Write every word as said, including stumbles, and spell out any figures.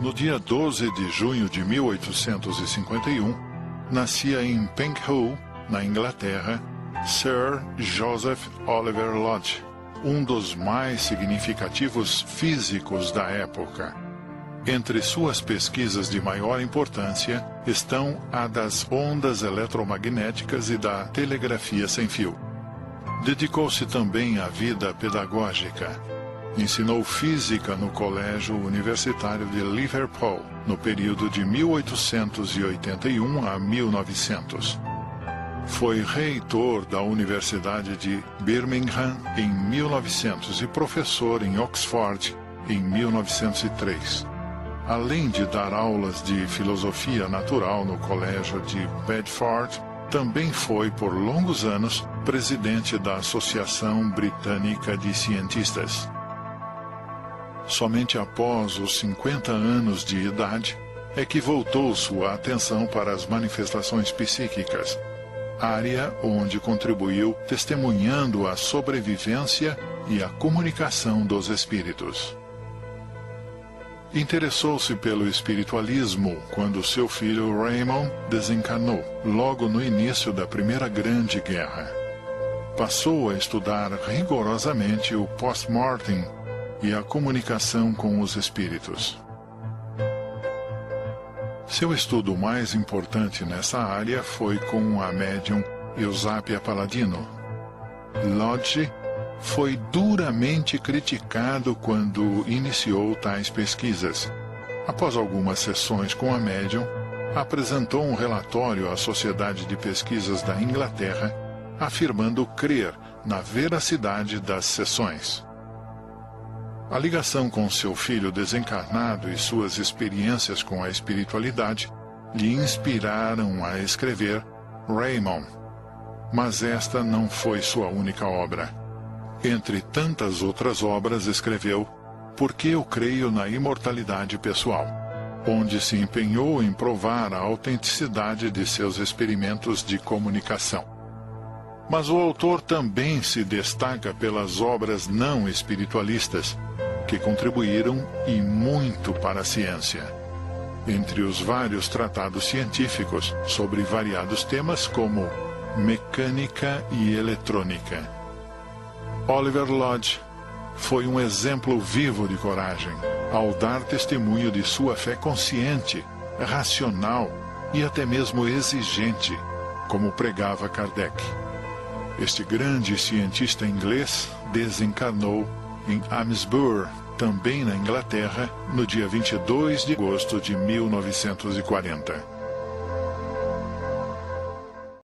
No dia doze de junho de mil oitocentos e cinquenta e um, nascia em Penghall, na Inglaterra, Sir Joseph Oliver Lodge, um dos mais significativos físicos da época. Entre suas pesquisas de maior importância estão a das ondas eletromagnéticas e da telegrafia sem fio. Dedicou-se também à vida pedagógica. Ensinou física no Colégio Universitário de Liverpool, no período de mil oitocentos e oitenta e um a mil e novecentos. Foi reitor da Universidade de Birmingham em mil e novecentos e professor em Oxford em mil novecentos e três. Além de dar aulas de filosofia natural no Colégio de Bedford, também foi por longos anos presidente da Associação Britânica de Cientistas. Somente após os cinquenta anos de idade é que voltou sua atenção para as manifestações psíquicas, área onde contribuiu testemunhando a sobrevivência e a comunicação dos espíritos. Interessou-se pelo espiritualismo quando seu filho Raymond desencarnou, logo no início da Primeira Grande Guerra. Passou a estudar rigorosamente o post-mortem e a comunicação com os espíritos. Seu estudo mais importante nessa área foi com a médium Eusápia Palladino. Lodge foi duramente criticado quando iniciou tais pesquisas. Após algumas sessões com a médium, apresentou um relatório à Sociedade de Pesquisas da Inglaterra, afirmando crer na veracidade das sessões. A ligação com seu filho desencarnado e suas experiências com a espiritualidade lhe inspiraram a escrever Raymond. Mas esta não foi sua única obra. Entre tantas outras obras, escreveu Porque eu creio na imortalidade pessoal, onde se empenhou em provar a autenticidade de seus experimentos de comunicação. Mas o autor também se destaca pelas obras não espiritualistas, que contribuíram e muito para a ciência. Entre os vários tratados científicos sobre variados temas como mecânica e eletrônica. Oliver Lodge foi um exemplo vivo de coragem, ao dar testemunho de sua fé consciente, racional e até mesmo exigente, como pregava Kardec. Este grande cientista inglês desencarnou em Amesbury, também na Inglaterra, no dia vinte e dois de agosto de mil novecentos e quarenta.